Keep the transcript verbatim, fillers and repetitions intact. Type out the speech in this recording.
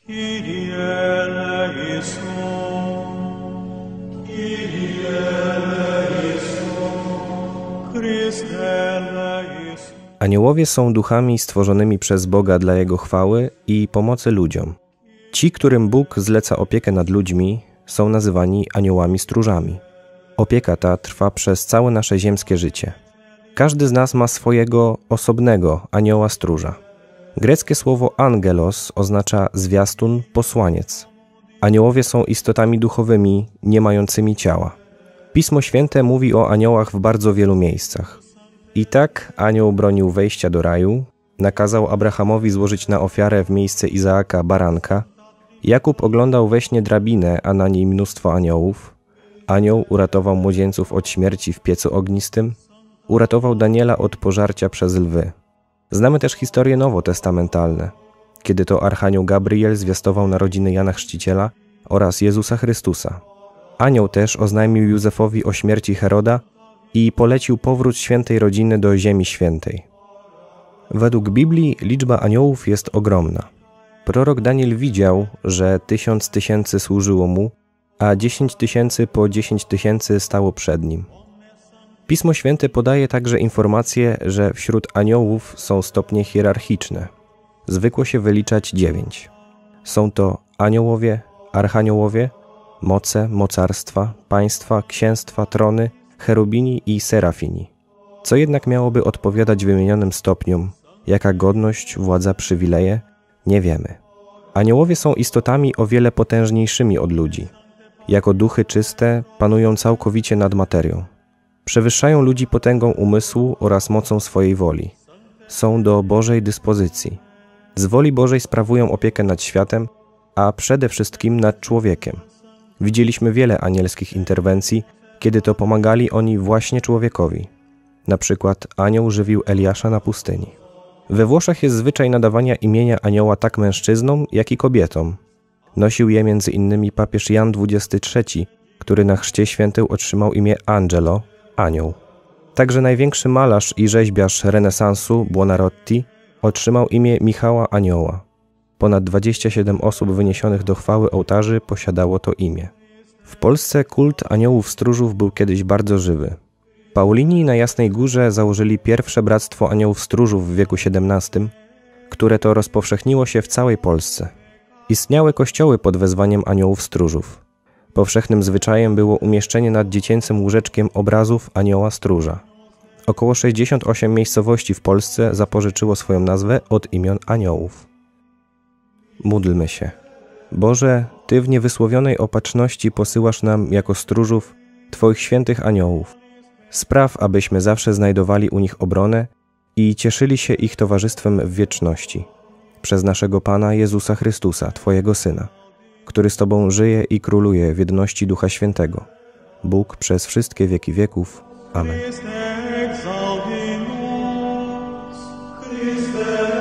Kyrie eleison, Kyrie eleison, Chryste eleison. Aniołowie są duchami stworzonymi przez Boga dla Jego chwały i pomocy ludziom. Ci, którym Bóg zleca opiekę nad ludźmi, są nazywani aniołami stróżami. Opieka ta trwa przez całe nasze ziemskie życie. Każdy z nas ma swojego osobnego anioła stróża. Greckie słowo angelos oznacza zwiastun, posłaniec. Aniołowie są istotami duchowymi, nie mającymi ciała. Pismo Święte mówi o aniołach w bardzo wielu miejscach. I tak anioł bronił wejścia do raju, nakazał Abrahamowi złożyć na ofiarę w miejsce Izaaka baranka, Jakub oglądał we śnie drabinę, a na niej mnóstwo aniołów, anioł uratował młodzieńców od śmierci w piecu ognistym, uratował Daniela od pożarcia przez lwy. Znamy też historie nowotestamentalne, kiedy to archanioł Gabriel zwiastował narodziny Jana Chrzciciela oraz Jezusa Chrystusa. Anioł też oznajmił Józefowi o śmierci Heroda i polecił powrót świętej rodziny do Ziemi Świętej. Według Biblii liczba aniołów jest ogromna. Prorok Daniel widział, że tysiąc tysięcy służyło mu, a dziesięć tysięcy po dziesięć tysięcy stało przed nim. Pismo Święte podaje także informację, że wśród aniołów są stopnie hierarchiczne. Zwykło się wyliczać dziewięć. Są to aniołowie, archaniołowie, moce, mocarstwa, państwa, księstwa, trony, cherubini i serafini. Co jednak miałoby odpowiadać wymienionym stopniom, jaka godność, władza, przywileje, nie wiemy. Aniołowie są istotami o wiele potężniejszymi od ludzi. Jako duchy czyste panują całkowicie nad materią. Przewyższają ludzi potęgą umysłu oraz mocą swojej woli. Są do Bożej dyspozycji. Z woli Bożej sprawują opiekę nad światem, a przede wszystkim nad człowiekiem. Widzieliśmy wiele anielskich interwencji, kiedy to pomagali oni właśnie człowiekowi. Na przykład anioł żywił Eliasza na pustyni. We Włoszech jest zwyczaj nadawania imienia anioła tak mężczyznom, jak i kobietom. Nosił je między innymi papież Jan dwudziesty trzeci, który na chrzcie świętył otrzymał imię Angelo, anioł. Także największy malarz i rzeźbiarz renesansu Buonarroti otrzymał imię Michała Anioła. Ponad dwadzieścia siedem osób wyniesionych do chwały ołtarzy posiadało to imię. W Polsce kult aniołów stróżów był kiedyś bardzo żywy. Paulini na Jasnej Górze założyli pierwsze bractwo aniołów stróżów w wieku siedemnastym, które to rozpowszechniło się w całej Polsce. Istniały kościoły pod wezwaniem aniołów stróżów. Powszechnym zwyczajem było umieszczenie nad dziecięcym łóżeczkiem obrazów anioła stróża. Około sześćdziesiąt osiem miejscowości w Polsce zapożyczyło swoją nazwę od imion aniołów. Módlmy się. Boże, Ty w niewysłowionej opatrzności posyłasz nam jako stróżów Twoich świętych aniołów. Spraw, abyśmy zawsze znajdowali u nich obronę i cieszyli się ich towarzystwem w wieczności. Przez naszego Pana Jezusa Chrystusa, Twojego Syna, który z Tobą żyje i króluje w jedności Ducha Świętego. Bóg przez wszystkie wieki wieków. Amen. Christe exaltimus, Christe